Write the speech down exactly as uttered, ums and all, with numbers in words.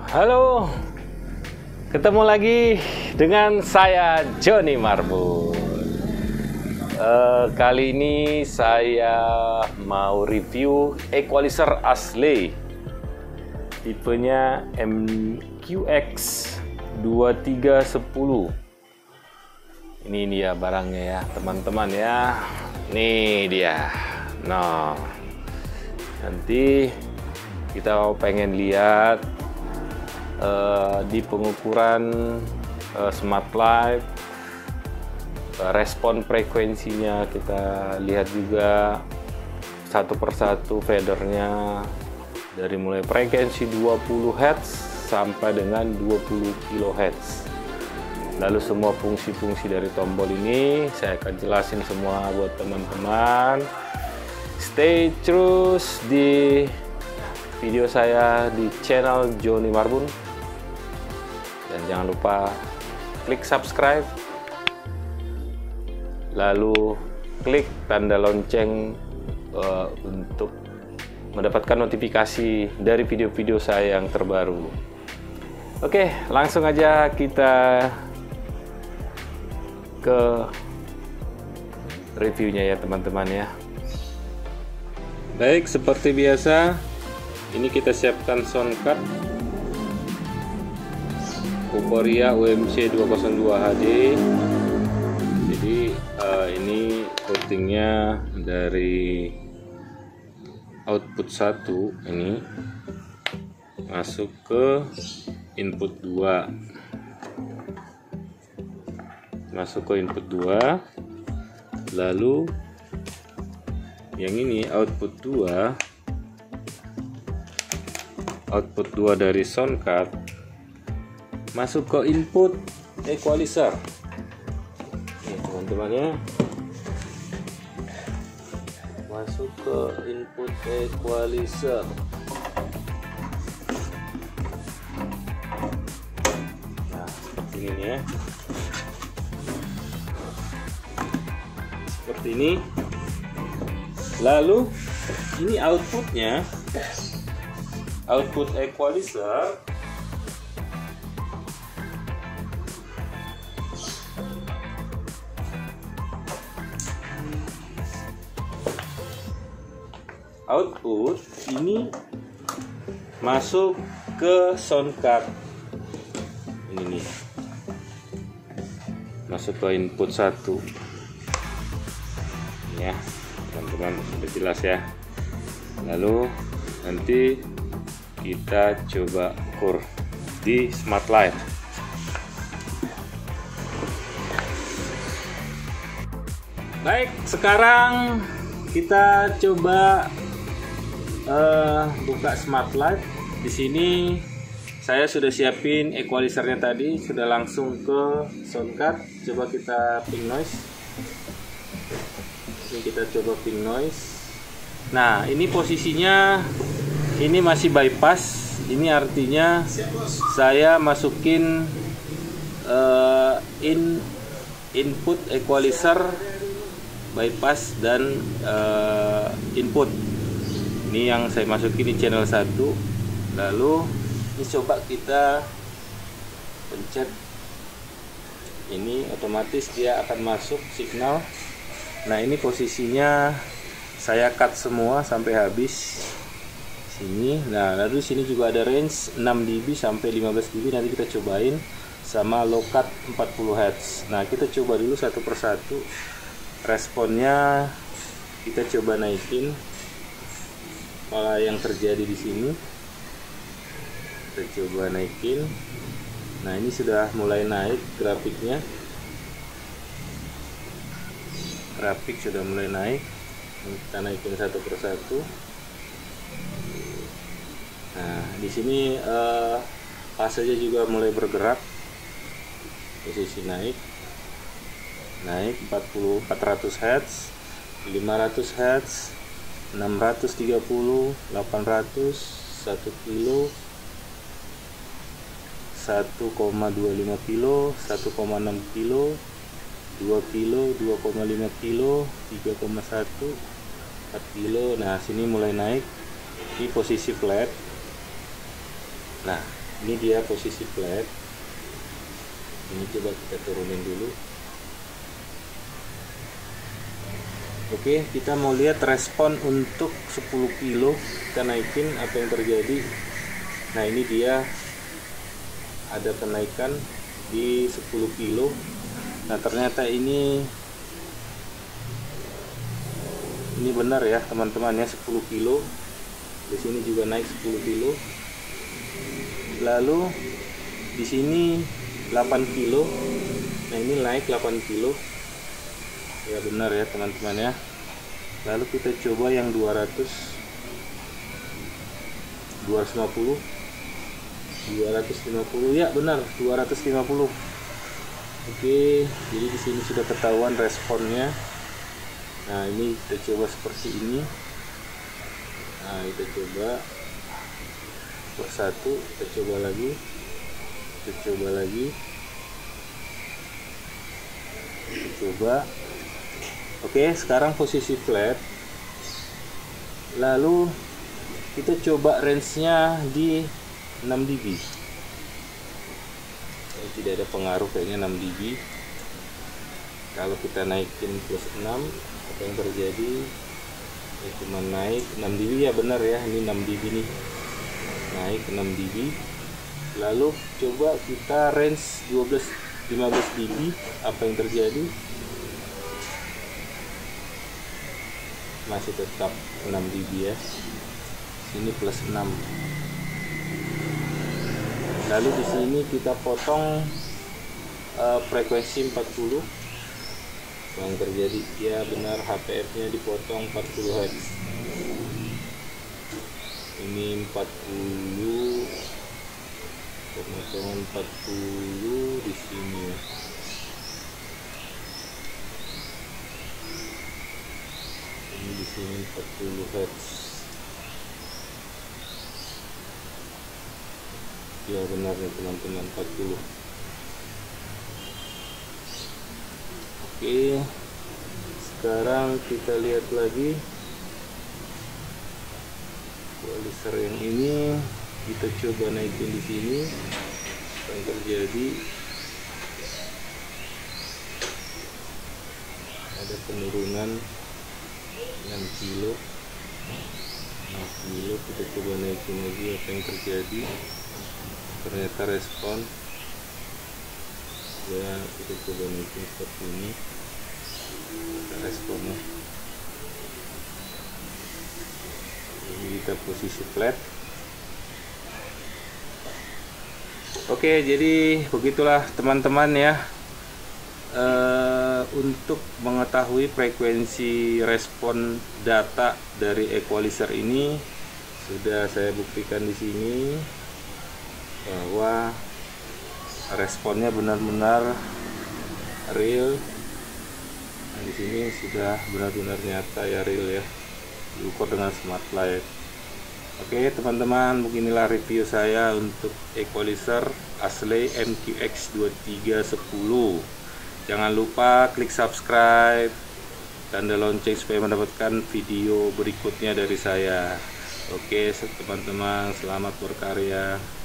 Halo, ketemu lagi dengan saya Johnny Marbun. Uh, kali ini saya mau review equalizer asli, tipenya M Q X dua tiga satu nol. Ini dia barangnya ya teman-teman ya. Nih dia. Nah, nanti kita pengen lihat uh, di pengukuran uh, smart light, uh, respon frekuensinya kita lihat juga satu persatu fadernya, dari mulai frekuensi dua puluh hertz sampai dengan dua puluh kilohertz. Lalu semua fungsi-fungsi dari tombol ini saya akan jelasin semua buat teman-teman. Stay terus di video saya di channel Johnny Marbun, dan jangan lupa klik subscribe, lalu klik tanda lonceng uh, untuk mendapatkan notifikasi dari video-video saya yang terbaru. Oke, langsung aja kita ke reviewnya ya teman-teman ya. Baik, seperti biasa ini kita siapkan sound card Uporia U M C dua nol dua H D. Jadi uh, ini routingnya dari output satu ini masuk ke input dua, masuk ke input dua, lalu yang ini output dua, output dua dari sound card masuk ke input equalizer. Nih teman-teman ya, masuk ke input equalizer. Nah seperti ini ya, seperti ini. Lalu ini outputnya, output equalizer output ini masuk ke sound card ini nih, masuk ke input satu ya teman-teman, sudah jelas ya. Lalu nanti kita coba ukur di smart light. Baik, sekarang kita coba uh, buka smart light. Di sini saya sudah siapin equalizernya tadi, sudah langsung ke sound card. Coba kita pink noise. Ini kita coba pink noise. Nah, ini posisinya ini masih bypass. Ini artinya saya masukin uh, in input equalizer, bypass dan uh, input. Ini yang saya masukin di channel satu. Lalu ini coba kita pencet. Ini otomatis dia akan masuk signal. Nah, ini posisinya saya cut semua sampai habis sini. Nah, lalu sini juga ada range enam dB sampai lima belas dB. Nanti kita cobain sama low cut empat puluh hertz. Nah, kita coba dulu satu persatu. Responnya kita coba naikin. Apa yang terjadi di sini? Kita coba naikin. Nah, ini sudah mulai naik grafiknya. Grafik sudah mulai naik. Kita naikin satu persatu. Nah, di sini uh, fasenya juga mulai bergerak. Posisi naik, naik empat puluh, empat ratus hertz, lima ratus hertz, enam ratus tiga puluh, delapan ratus, satu kilo, satu koma dua lima kilo, satu koma enam kilo, dua kilo, dua koma lima kilo, tiga koma satu, empat kilo. Nah, sini mulai naik. Ini posisi flat. Nah, Ini dia posisi flat. Ini coba kita turunin dulu. Oke, kita mau lihat respon untuk sepuluh kilo. Kita naikin, apa yang terjadi. Nah, ini dia ada kenaikan di sepuluh kilo. Nah, ternyata ini ini benar ya teman-teman ya, sepuluh kilo. Di sini juga naik sepuluh kilo. Lalu di sini delapan kilo. Nah, ini naik delapan kilo. Ya benar ya teman-teman ya. Lalu kita coba yang dua ratus, dua ratus lima puluh, dua ratus lima puluh, ya benar dua ratus lima puluh. Oke, jadi di sini sudah ketahuan responnya. Nah, ini kita coba seperti ini. Nah, kita coba per satu, kita coba lagi, kita coba lagi, kita coba. Oke, sekarang posisi flat. Lalu kita coba range-nya di enam D B. Ini tidak ada pengaruh, kayaknya enam D B. Kalau kita naikin plus enam, apa yang terjadi? Ya, cuma naik enam D B ya, benar ya, ini enam D B nih. Naik enam D B. Lalu coba kita range dua belas lima belas D B, apa yang terjadi? Masih tetap enam D B ya. Sini plus enam. Lalu di sini kita potong uh, frekuensi empat puluh. Yang terjadi ya benar, H P F-nya dipotong empat puluh hertz. Ini empat puluh, pemotongan empat puluh di sini ya. Ini di sini empat puluh hertz. Ya benar nih teman-teman, empat puluh. Oke, sekarang kita lihat lagi equalizer yang ini. Kita coba naikin di sini. Apa yang terjadi? Ada penurunan enam kilo. enam kilo, kita coba naikin lagi, apa yang terjadi? Ternyata respon. Ya, kita coba naikin seperti ini. Responnya. Ini kita posisi flat. Oke, jadi begitulah teman-teman ya. E, untuk mengetahui frekuensi respon data dari equalizer ini sudah saya buktikan di sini bahwa responnya benar-benar real. Nah, di sini sudah benar-benar nyata ya, real ya, diukur dengan smart light. Oke teman-teman, beginilah review saya untuk equalizer Astley M Q X dua tiga satu nol. Jangan lupa klik subscribe, tanda lonceng supaya mendapatkan video berikutnya dari saya. Oke teman-teman, selamat berkarya.